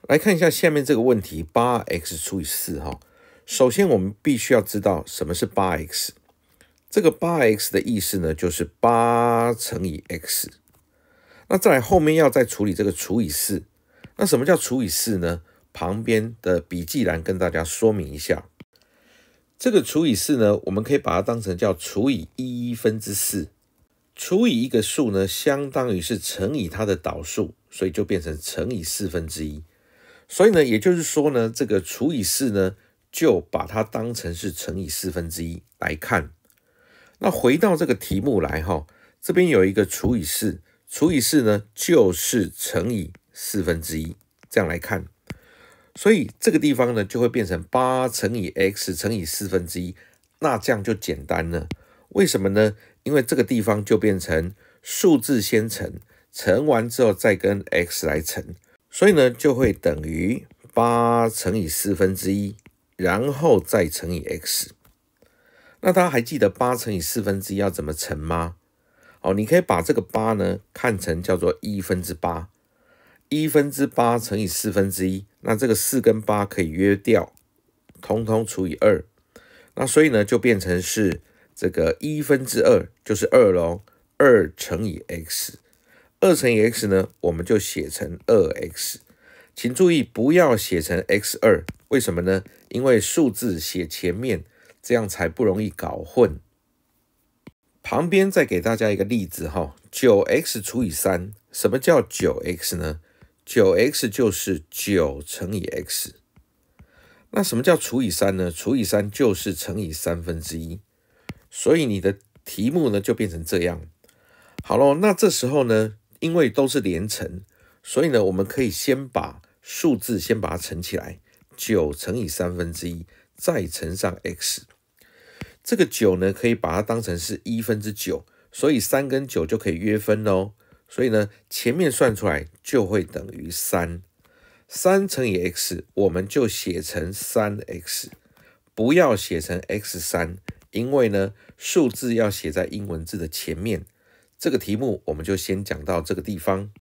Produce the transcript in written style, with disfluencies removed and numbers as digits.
来看一下下面这个问题 ，8x 除以4哈。首先我们必须要知道什么是 8x。这个 8x 的意思呢，就是8乘以 x。那再来后面要再处理这个除以4。那什么叫除以4呢？旁边的笔记栏跟大家说明一下。这个除以4呢，我们可以把它当成叫除以1/4。除以一个数呢，相当于是乘以它的导数，所以就变成乘以1/4。所以呢，也就是说呢，这个除以4呢，就把它当成是乘以1/4来看。那回到这个题目来哈，这边有一个除以4，除以4呢就是乘以1/4，这样来看。所以这个地方呢就会变成8乘以 x 乘以1/4，那这样就简单了。为什么呢？因为这个地方就变成数字先乘，乘完之后再跟 x 来乘。所以呢，就会等于8乘以1/4，然后再乘以 x。那大家还记得8乘以1/4要怎么乘吗？你可以把这个8呢看成叫做1/8， 1/8乘以1/4，那这个4跟8可以约掉，通通除以2。那所以呢，就变成是这个1/2，就是2咯，2乘以 x。2乘以 x 呢，我们就写成 2x。请注意不要写成 x2， 为什么呢？因为数字写前面，这样才不容易搞混。旁边再给大家一个例子哈，9x 除以3，什么叫 9x 呢？ 9x 就是9乘以 x。那什么叫除以3呢？除以3就是乘以1/3。所以你的题目呢就变成这样。好咯，那这时候呢，因为都是连乘，所以呢，我们可以先把数字先把它乘起来，9乘以1/3，再乘上 x。这个9呢，可以把它当成是1/9，所以3跟9就可以约分咯。所以呢，前面算出来就会等于3。3乘以 x， 我们就写成 3x， 不要写成 x3， 因为呢，数字要写在英文字的前面。这个题目我们就先讲到这个地方。